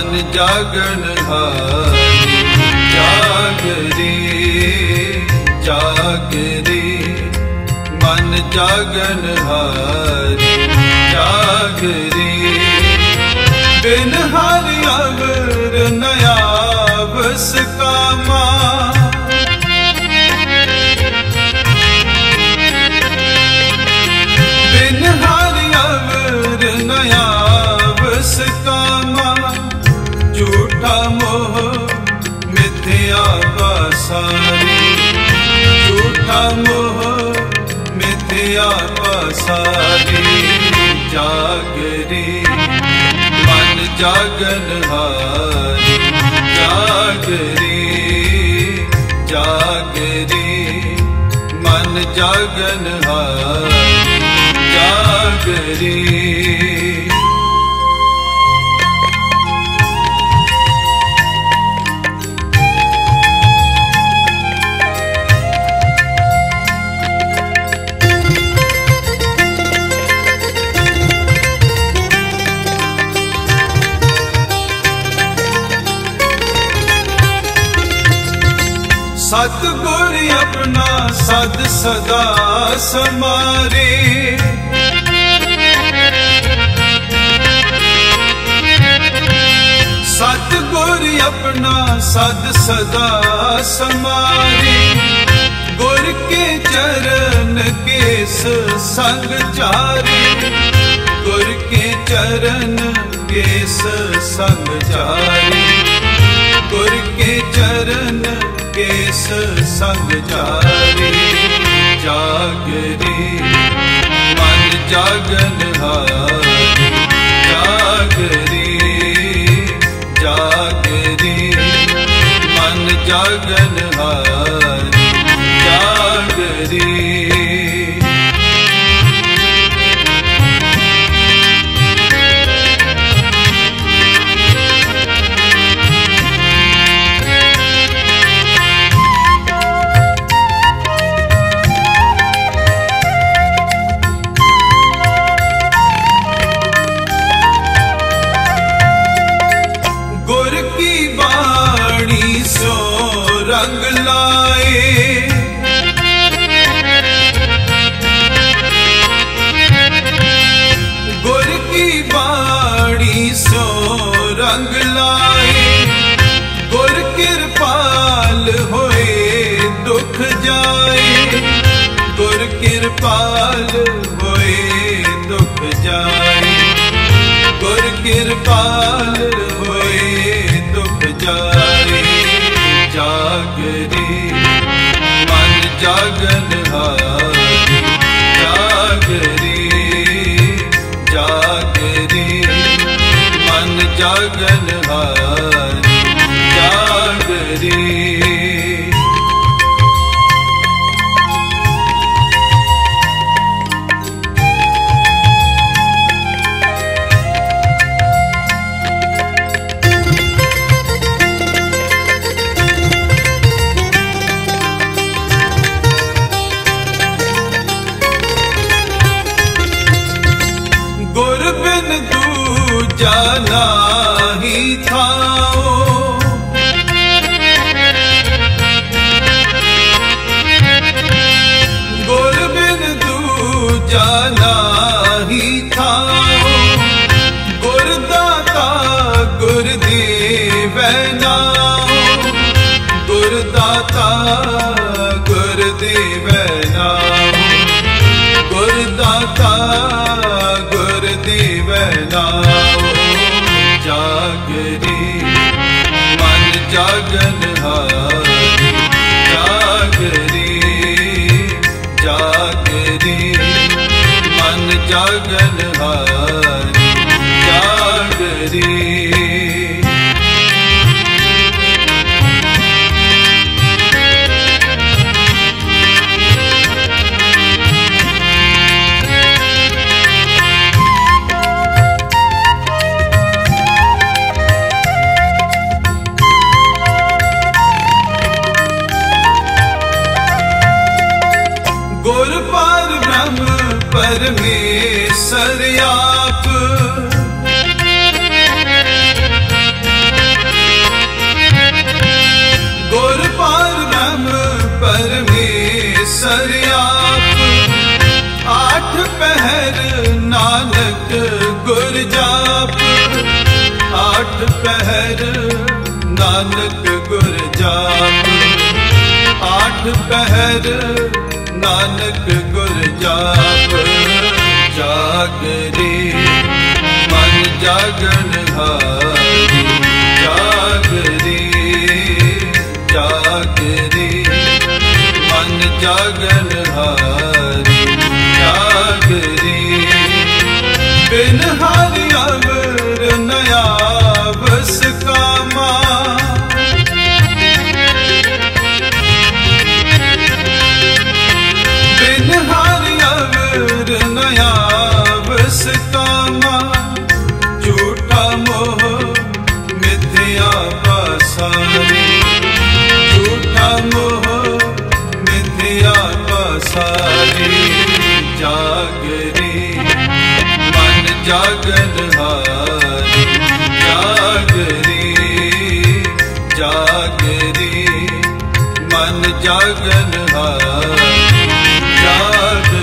मन जागन हारी जागरी जागरी मन जागन हारी जागरी बिन हरि अवर नया बस कामा बिन हरि अवर नया बस कामा झूठा मोह मिथ्या पासारी झूठा मोह मिथ्या पासारी जागरी मन जागन हारी जागरी जागरी मन जागन हारी जागरी सतगुर अपना सद सदा समारे सतगुर अपना सद सदा समारे गुर के चरण केस संग चारे गुर के चरण केस संग चारे गुर के चरण केस संग जारी जागरी मन जागन हारी जागरी जागरी मन जागन हारी जागरी रंग लाए गुर की बाणी सो रंग लाए गुर कृपाल होए दुख जाए गुर कृपाल होए दुख जाए गुर कृपाल होए दुख जाए जागरी मन जागन हारी जागरी जागरी मन जागन हारी जागरी गुर बिन दूजा नाही थाओ गुर बिन दूजा नाही थाओ गुर दाता गुर देवै नाओ गुर दाता गुर देवै नाओ गुर दाता गुर देवै नाओ जागरी मन जागन हारी जागरी जागरी मन जागन हारी जागरी गुर पर ब्रह्म परमेश्वर आप सरियाप आठ पहर नानक गुर जाप आठ पहर नानक गुर जाप आठ पहर नानक गुर जाप जागरे मन जागन हारी जागरे जागरे मन जागन हारी जागरे बिन हारि अवर नया बस कामा बिन हारि अवर नया बस कामा झूठा मोह मिथ्या पासारी झूठा मोह मिथ्या पासारी जागरे मन जागन हारी जागरे जागरे मन जागन हारी जागरे